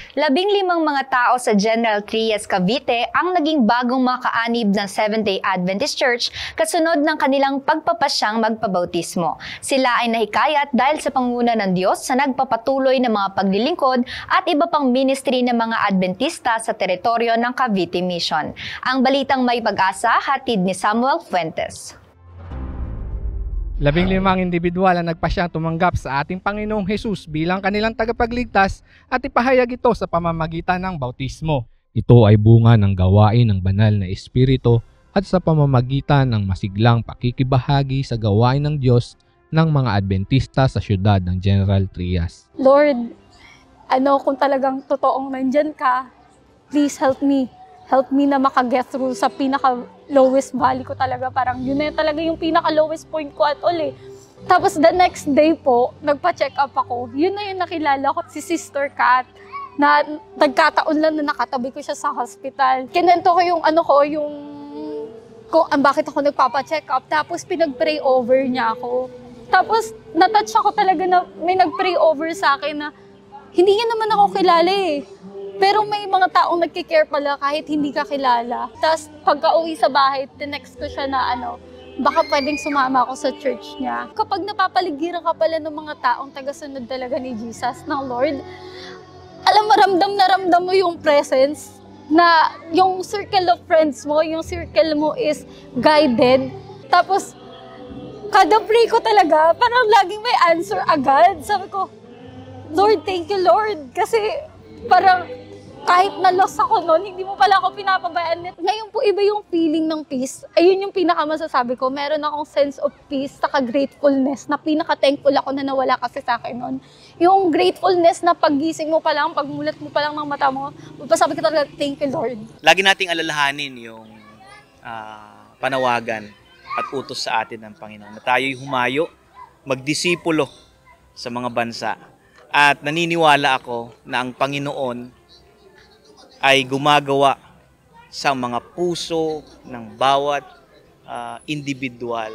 15 mga tao sa General Trias, Cavite ang naging bagong mga kaanib ng Seventh-day Adventist Church kasunod ng kanilang pagpapasyang magpabautismo. Sila ay nahikayat dahil sa panguna ng Diyos sa nagpapatuloy ng mga paglilingkod at iba pang ministry ng mga Adventista sa teritoryo ng Cavite Mission. Ang balitang may pag-asa, hatid ni Samuel Fuentes. 15 individual ang nagpasyang tumanggap sa ating Panginoong Hesus bilang kanilang tagapagligtas at ipahayag ito sa pamamagitan ng bautismo. Ito ay bunga ng gawain ng banal na Espiritu at sa pamamagitan ng masiglang pakikibahagi sa gawain ng Diyos ng mga Adventista sa siyudad ng General Trias. Lord, kung talagang totoong nandyan ka, please help me. Help me na makaget through sa pinaka-lowest valley ko talaga. Parang yun na talaga yung pinaka-lowest point ko at all eh. Tapos the next day po, nagpa-check up ako. Yun na yung nakilala ko, si Sister Kat, na nagkataon lang na nakatabi ko siya sa hospital. Kinento ko yung kung bakit ako nagpapa-check up. Tapos pinag-pray over niya ako. Tapos natouch ako talaga na may nag-pray over sa akin na hindi niya naman ako kilala eh. Pero may mga taong nagkikare pala kahit hindi ka kilala. Tapos pagka-uwi sa bahay, tinext ko siya na baka pwedeng sumama ako sa church niya. Kapag napapaligiran ka pala ng mga taong tagasunod talaga ni Jesus, ng Lord, alam mo, ramdam mo yung presence na yung circle of friends mo, yung circle mo is guided. Tapos, kada pray ko talaga, parang laging may answer agad. Sabi ko, Lord, thank you, Lord. Kasi parang kahit na-lost ako noon, hindi mo pala ako pinapabayaan. Ngayon po, iba yung feeling ng peace. Ayun yung pinakamasasabi ko. Meron akong sense of peace, saka gratefulness, na pinaka-thankful ako na nawala kasi sa akin noon. Yung gratefulness na paggising mo pa lang, pagmulat mo pa lang ng mata mo, magpasabi ka talaga, thank you, Lord. Lagi nating alalahanin yung panawagan at utos sa atin ng Panginoon na tayo'y humayo, magdisipulo sa mga bansa. At naniniwala ako na ang Panginoon ay gumagawa sa mga puso ng bawat individual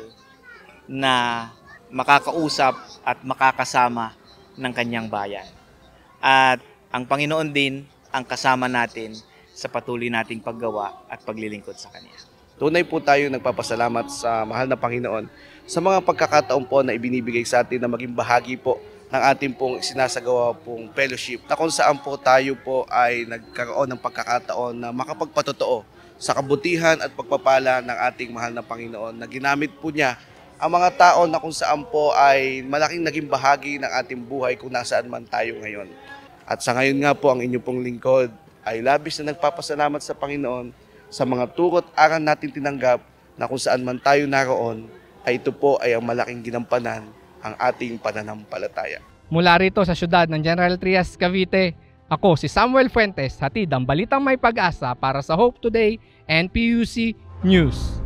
na makakausap at makakasama ng kanyang bayan. At ang Panginoon din ang kasama natin sa patuloy nating paggawa at paglilingkod sa Kanya. Tunay po tayo nagpapasalamat sa mahal na Panginoon sa mga pagkakataon po na ibinibigay sa atin na maging bahagi po ng ating pong sinasagawa pong fellowship na kung saan po tayo po ay nagkaroon ng pagkakataon na makapagpatotoo sa kabutihan at pagpapala ng ating mahal na Panginoon na ginamit po niya ang mga tao na kung saan po ay malaking naging bahagi ng ating buhay kung nasaan man tayo ngayon. At sa ngayon nga po ang inyo pong lingkod ay labis na nagpapasalamat sa Panginoon sa mga turot aral natin tinanggap na kung saan man tayo naroon ay ito po ay ang malaking ginampanan ang ating pananampalataya. Mula rito sa siyudad ng General Trias, Cavite, ako si Samuel Fuentes, hatid ang balitang may pag-asa para sa Hope Today and PUC News.